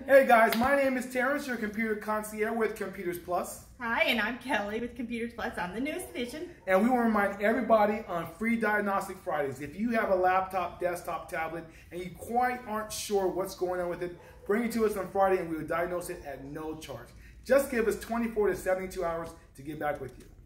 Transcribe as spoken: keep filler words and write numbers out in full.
Hey guys, my name is Terrence, your computer concierge with Computers Plus. Hi, and I'm Kelly with Computers Plus. I'm the newest edition. And we want to remind everybody on free Diagnostic Fridays, if you have a laptop, desktop, tablet, and you quite aren't sure what's going on with it, bring it to us on Friday and we will diagnose it at no charge. Just give us twenty-four to seventy-two hours to get back with you.